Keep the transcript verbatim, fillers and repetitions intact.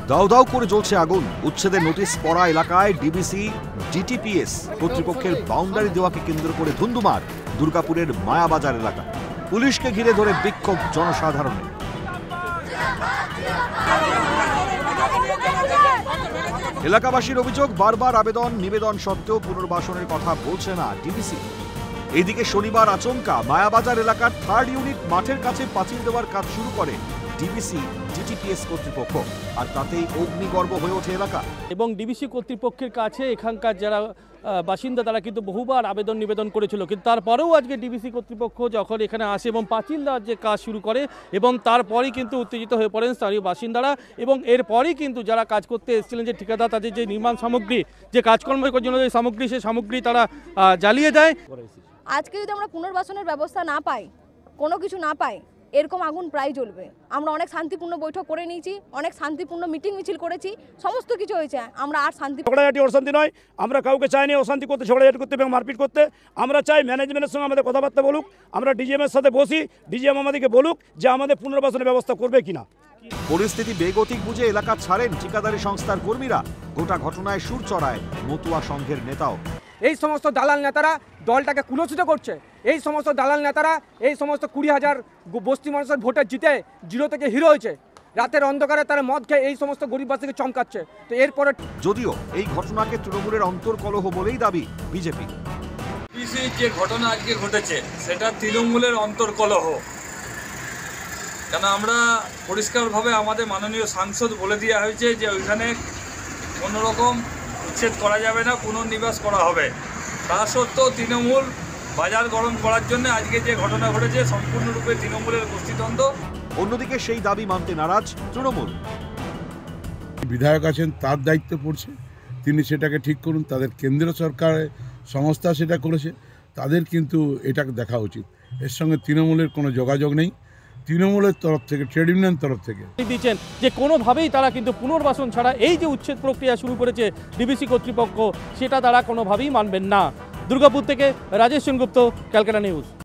দাউ দাউ করে জ্বলছে আগুন। উচ্ছেদের নোটিশ পড়া এলাকায় ডিবিসি ডিটিপিএস কর্তৃপক্ষের বাউন্ডারি দেওয়াকে কেন্দ্র করে ধুন্ধুমার দুর্গাপুরের মায়াবাজার এলাকা। পুলিশকে ঘিরে ধরে বিক্ষোভ জনসাধারণের। এলাকাবাসীর অভিযোগ, বারবার আবেদন নিবেদন সত্ত্বেও পুনর্বাসনের কথা বলছে না ডিবিসি। এদিকে শনিবার আচমকা মায়াবাজার এলাকার থার্ড ইউনিট মাঠের কাছে পাঁচিল দেওয়ার কাজ শুরু করে ডিবিসি ডিটিপিএস কর্তৃপক্ষ, আর তাতেই অগ্নিগর্ভ হয়ে ওঠে এলাকা। এবং ডিবিসি কর্তৃপক্ষের কাছে এখানকার যারা বাসিন্দা তারা কিন্তু বহুবার আবেদন নিবেদন করেছিল, কিন্তু তারপরেও আজকে ডিবিসি কর্তৃপক্ষ যখন এখানে আসে এবং পাঁচিল দেওয়ার যে কাজ শুরু করে এবং তারপরেই কিন্তু উত্তেজিত হয়ে পড়েন স্থানীয় বাসিন্দারা। এবং এরপরেই কিন্তু যারা কাজ করতে এসেছিলেন, যে ঠিকাদার, তাদের যে নির্মাণ সামগ্রী, যে কাজকর্মের জন্য যে সামগ্রী, সেই সামগ্রী তারা জ্বালিয়ে দেয়। আজকে যদি আমরা পুনর্বাসনের ব্যবস্থা না পাই, কোনো কিছু না পাই, এরকম আগুন প্রায় জ্বলবে। আমরা অনেক শান্তিপূর্ণ বৈঠক করে নিয়েছি, অনেক শান্তিপূর্ণ মিটিং মিছিল করেছি, সমস্ত কিছু হয়েছে। আমরা আর শান্তি ঝগড়াঝাটি অশান্তি নয়, আমরা কাউকে চাইনি অশান্তি করতে, ঝগড়াঝাটি করতে এবং মারপিট করতে। আমরা চাই ম্যানেজমেন্টের সঙ্গে আমাদের কথাবার্তা বলুক, আমরা ডিজিএমের সাথে বসি, ডিজিএম আমাদেরকে বলুক যে আমাদের পুনর্বাসনের ব্যবস্থা করবে কিনা। পরিস্থিতি বেগতিক বুঝে এলাকা ছাড়েন ঠিকাদারি সংস্থার কর্মীরা। গোটা ঘটনায় সুর চড়ায় মতুয়া সংঘের নেতাও। এই সমস্ত দালাল নেতারা দলটাকে কুলসিত করছে। এই সমস্ত দালাল নেতারা এই সমস্ত কুড়ি হাজার বস্তি মানুষের ভোটে জিতে জিরো থেকে হিরো হয়েছে। রাতের অন্ধকারে তারা মদ খেয়ে এই সমস্ত গরিববাসীকে চমকাচ্ছে। তো এরপরে যদিও এই ঘটনাকে তৃণমূলের অন্তর্কলহ বলেই দাবি বিজেপি। ডিবিসির যে ঘটনা আজকে ঘটেছে সেটা তৃণমূলের অন্তর্কলহ। কেন আমরা পরিষ্কারভাবে আমাদের মাননীয় সাংসদ বলে দেওয়া হয়েছে যে ওইখানে কোনো রকম উচ্ছেদ করা যাবে না, পুনর্নিবাস করা হবে। তা সত্ত্বেও তৃণমূল বাজার গরম করার জন্য আজকে যে ঘটনা ঘটেছে সম্পূর্ণরূপে তৃণমূলের গোষ্ঠীদ্বন্দ্ব। অন্যদিকে সেই দাবি মানতে নারাজ তৃণমূল। বিধায়ক আছেন, তার দায়িত্ব পড়ছে, তিনি সেটাকে ঠিক করুন। তাদের কেন্দ্র সরকারের সংস্থা সেটা করেছে, তাদের কিন্তু এটাকে দেখা উচিত। এর সঙ্গে তৃণমূলের কোনো যোগাযোগ নেই। তৃণমূলের তরফ থেকে, ট্রেড ইউনিয়ন তরফ থেকে দিচ্ছেন যে কোনোভাবেই তারা কিন্তু পুনর্বাসন ছাড়া এই যে উচ্ছেদ প্রক্রিয়া শুরু করেছে ডিবিসি কর্তৃপক্ষ, সেটা তারা কোনোভাবেই মানবেন না। দুর্গাপুর থেকে রাজেশ সেনগুপ্ত, ক্যালকাটা নিউজ।